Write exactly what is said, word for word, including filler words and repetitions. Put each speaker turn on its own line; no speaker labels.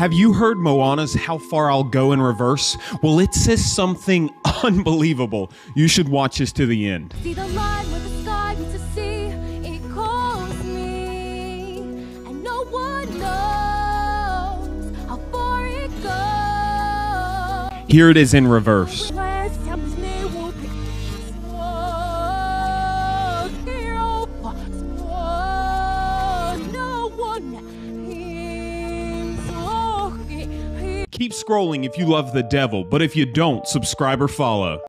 Have you heard Moana's How Far I'll Go in reverse? Well, it says something unbelievable. You should watch this to the end.
See the line where the sky meets the sea. It calls me, and no one knows how far it goes.
Here it is in reverse. Keep scrolling if you love the devil, but if you don't, subscribe or follow.